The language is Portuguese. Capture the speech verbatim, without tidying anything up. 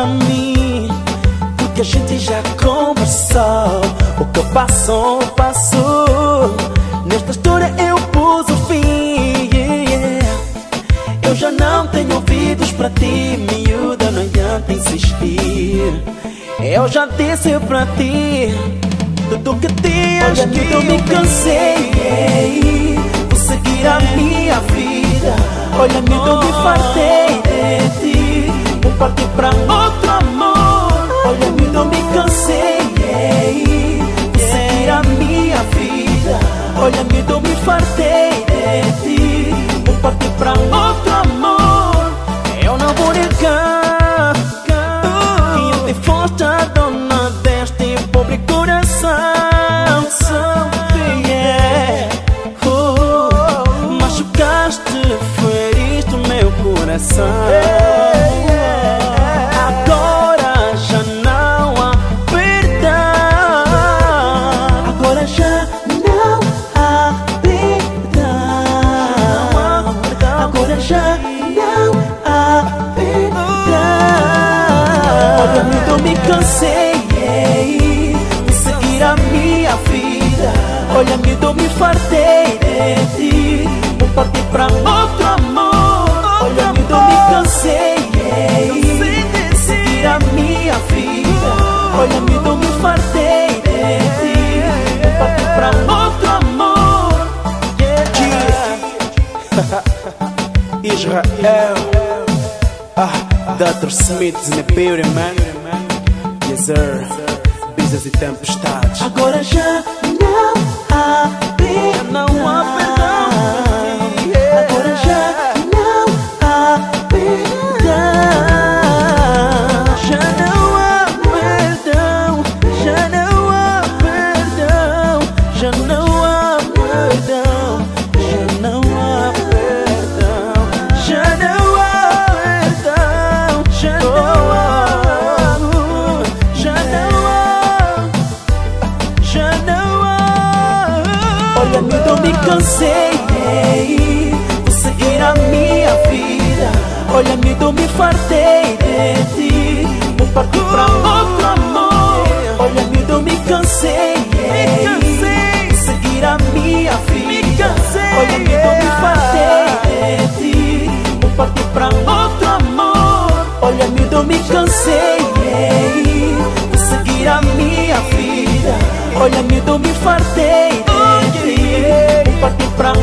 pra mim, porque a gente já conversou. O que passou, passou. Nesta história eu pus o fim, yeah. Eu já não tenho ouvidos pra ti, miúda, não adianta insistir. Eu já disse pra ti tudo que tinhas. Olha, que eu me cansei, vou seguir a minha vida. Olha, me eu me fartei de ti, vou partir pra outro amor. Olha, me eu me cansei, vou seguir a minha vida. Olha, me eu me fartei de ti, vou partir pra outro amor. Eu não vou negar que eu te foste a dona deste pobre coração, yeah. Oh, machucaste, feriste o meu coração. Agora já não há perdão. Agora já não há perdão. Agora já não há perdão. Olha, eu me cansei de seguir a minha vida. Olha, me eu me fartei de ti, vou partir pra outro amor. Olha, me eu me cansei de seguir a minha vida. Olha, me eu me fartei de ti, vou partir pra outro amor, yeah. Israel, ah, doutor Smith in the building, man. Yes sir, brisas e tempestades. Agora já não há perdão. Não há perdão. Agora já não há perdão. Já não há perdão. Já não há perdão. Já não há perdão. Já não há perdão. Já não há perdão. Já não há. Já não há. Já não há. Olha, me eu me cansei, vou seguir a minha vida. Olha, me eu me fartei de ti, vou partir pra outro amor. Olha, me eu me cansei, vou seguir a minha vida. Olha, me eu me fartei de ti, vou partir pra outro amor. Olha, me eu me cansei, vou seguir a minha vida. Olha, me eu me fartei de ti, vou partir pra